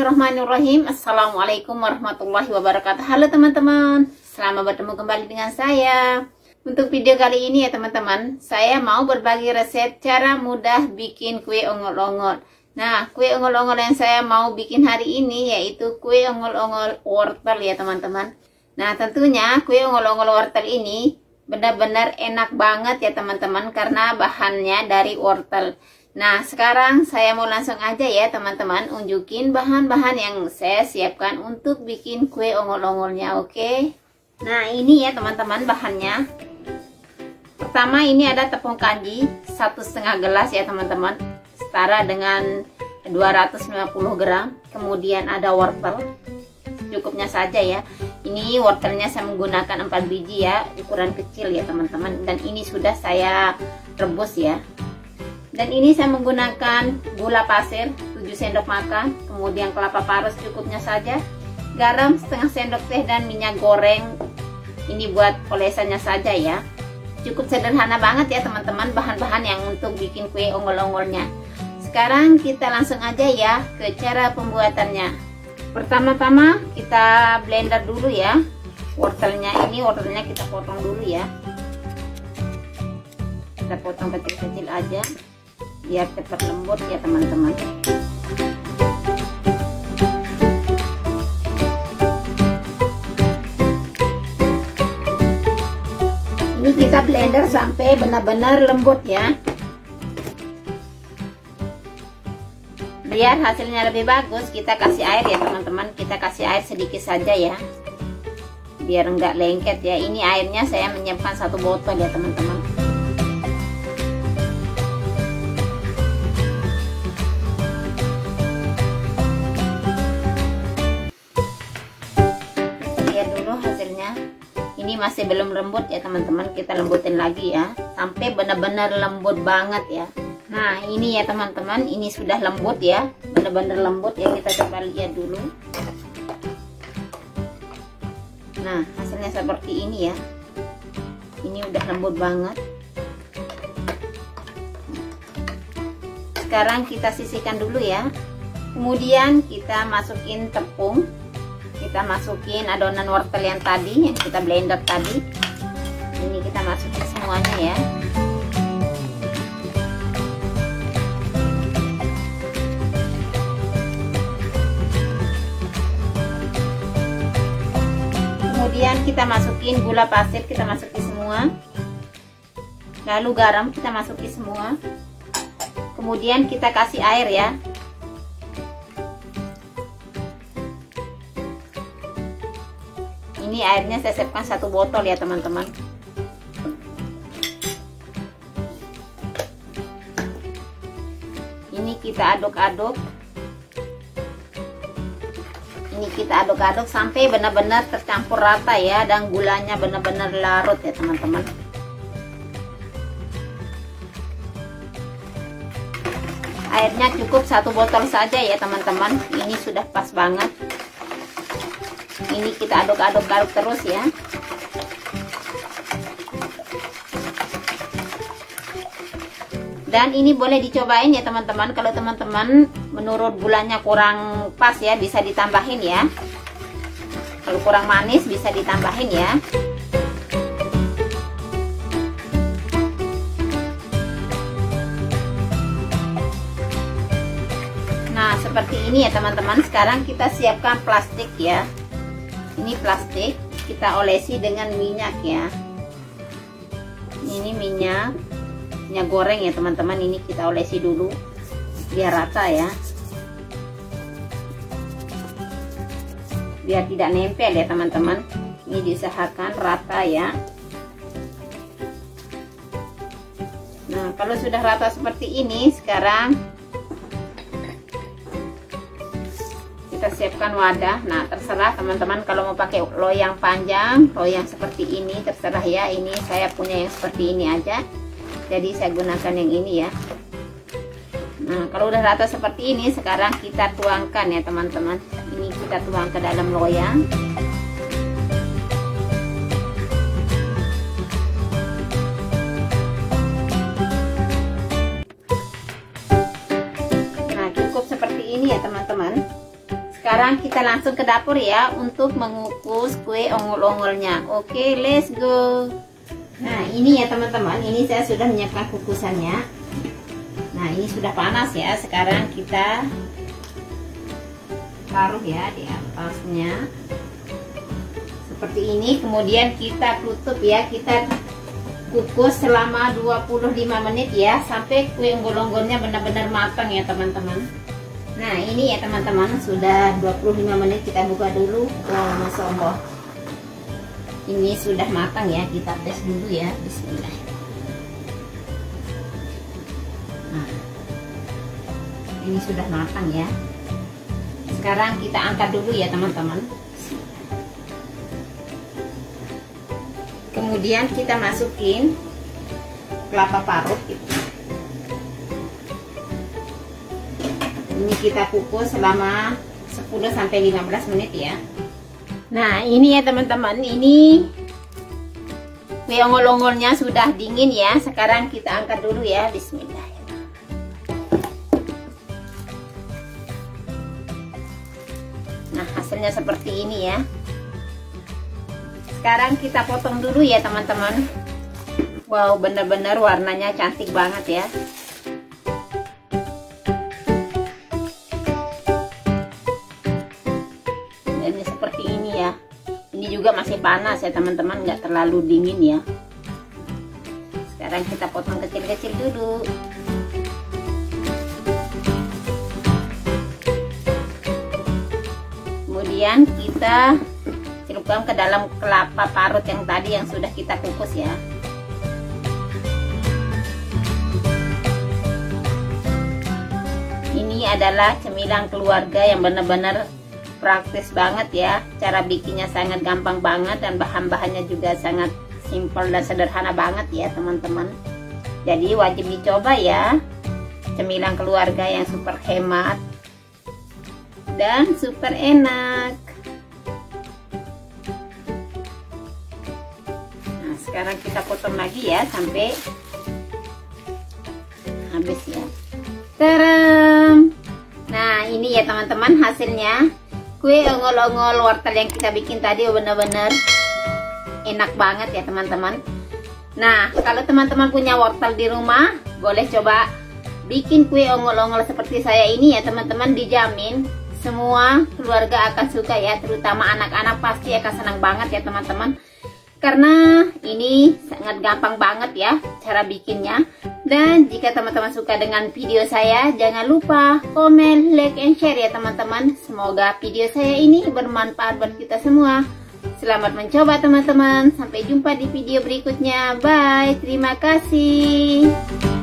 Bismillahirrahmanirrahim. Assalamualaikum warahmatullahi wabarakatuh. Halo teman-teman, selamat bertemu kembali dengan saya. Untuk video kali ini ya teman-teman, saya mau berbagi resep cara mudah bikin kue ongol-ongol. Nah, kue ongol-ongol yang saya mau bikin hari ini yaitu kue ongol-ongol wortel ya teman-teman. Nah, tentunya kue ongol-ongol wortel ini benar-benar enak banget ya teman-teman, karena bahannya dari wortel. Nah, sekarang saya mau langsung aja ya teman-teman unjukin bahan-bahan yang saya siapkan untuk bikin kue ongol-ongolnya, oke? Nah, ini ya teman-teman bahannya. Pertama, ini ada tepung kanji 1,5 gelas ya teman-teman, setara dengan 250 gram. Kemudian ada wortel, cukupnya saja ya. Ini wortelnya saya menggunakan 4 biji ya, ukuran kecil ya teman-teman. Dan ini sudah saya rebus ya. Dan ini saya menggunakan gula pasir 7 sendok makan, kemudian kelapa parut cukupnya saja, garam setengah sendok teh, dan minyak goreng ini buat olesannya saja ya. Cukup sederhana banget ya teman-teman bahan-bahan yang untuk bikin kue ongol-ongolnya. Sekarang kita langsung aja ya ke cara pembuatannya. Pertama-tama kita blender dulu ya wortelnya. Ini wortelnya kita potong dulu ya, kita potong kecil-kecil aja biar cepat lembut ya teman-teman. Ini kita blender sampai benar-benar lembut ya, biar hasilnya lebih bagus. Kita kasih air ya teman-teman, kita kasih air sedikit saja ya, biar enggak lengket ya. Ini airnya saya menyiapkan 1 botol ya teman-teman. Ini masih belum lembut ya teman-teman, kita lembutin lagi ya sampai benar-benar lembut banget ya. Nah, ini ya teman-teman, ini sudah lembut ya, benar-benar lembut ya. Kita coba lihat dulu. Nah, hasilnya seperti ini ya, ini udah lembut banget. Sekarang kita sisihkan dulu ya, kemudian kita masukin tepung. Kita masukin adonan wortel yang tadi, yang kita blender tadi. Ini kita masukin semuanya ya. Kemudian kita masukin gula pasir, kita masukin semua. Lalu garam kita masukin semua. Kemudian kita kasih air ya. Ini airnya saya siapkan 1 botol ya teman-teman. Ini kita aduk-aduk. Ini kita aduk-aduk sampai benar-benar tercampur rata ya, dan gulanya benar-benar larut ya teman-teman. Airnya cukup 1 botol saja ya teman-teman. Ini sudah pas banget. Ini kita aduk-aduk terus ya. Dan ini boleh dicobain ya teman-teman. Kalau teman-teman menurut gulanya kurang pas ya, bisa ditambahin ya. Kalau kurang manis bisa ditambahin ya. Nah, seperti ini ya teman-teman. Sekarang kita siapkan plastik ya. Ini plastik, kita olesi dengan minyak ya. Ini minyak goreng ya teman-teman. Ini kita olesi dulu biar rata ya, biar tidak nempel ya teman-teman. Ini diusahakan rata ya. Nah, kalau sudah rata seperti ini, sekarang kita siapkan wadah. Nah, terserah teman-teman kalau mau pakai loyang panjang, loyang seperti ini, terserah ya. Ini saya punya yang seperti ini aja, jadi saya gunakan yang ini ya. Nah, kalau udah rata seperti ini, sekarang kita tuangkan ya teman-teman. Ini kita tuang ke dalam loyang. Nah, cukup seperti ini ya teman-teman. sekarang kita langsung ke dapur ya untuk mengukus kue ongol-ongolnya. Oke, let's go. Nah, ini ya teman-teman, ini saya sudah menyiapkan kukusannya. Nah, ini sudah panas ya. Sekarang kita taruh ya di atasnya. Seperti ini, kemudian kita tutup ya. Kita kukus selama 25 menit ya, sampai kue ongol-ongolnya benar-benar matang ya teman-teman. Nah, ini ya teman-teman, sudah 25 menit. Kita buka dulu. Wow, Masya Allah, ini sudah matang ya. Kita tes dulu ya. Bismillah. Nah, ini sudah matang ya. Sekarang kita angkat dulu ya teman-teman. Kemudian kita masukin kelapa parut gitu. Ini kita kukus selama 10-15 menit ya. Nah, ini ya teman-teman, ini kue ongol-ongolnya sudah dingin ya. Sekarang kita angkat dulu ya. Bismillah. Nah, hasilnya seperti ini ya. Sekarang kita potong dulu ya teman-teman. Wow, bener-bener warnanya cantik banget ya. Dan ini seperti ini ya. Ini juga masih panas ya teman-teman, nggak terlalu dingin ya. Sekarang kita potong kecil-kecil dulu. Kemudian kita celupkan ke dalam kelapa parut yang tadi yang sudah kita kukus ya. Ini adalah cemilan keluarga yang benar-benar praktis banget ya. Cara bikinnya sangat gampang banget dan bahan-bahannya juga sangat simpel dan sederhana banget ya teman-teman. Jadi wajib dicoba ya. Cemilan keluarga yang super hemat dan super enak. Sekarang kita potong lagi ya sampai habis ya. Taram. Nah, ini ya teman-teman hasilnya. Kue ongol-ongol wortel yang kita bikin tadi benar-benar enak banget ya teman-teman. Nah, kalau teman-teman punya wortel di rumah, boleh coba bikin kue ongol-ongol seperti saya ini ya teman-teman. Dijamin semua keluarga akan suka ya, terutama anak-anak pasti akan senang banget ya teman-teman. Karena ini sangat gampang banget ya cara bikinnya. Dan jika teman-teman suka dengan video saya, jangan lupa komen, like, and share ya teman-teman. Semoga video saya ini bermanfaat buat kita semua. Selamat mencoba teman-teman. Sampai jumpa di video berikutnya. Bye. Terima kasih.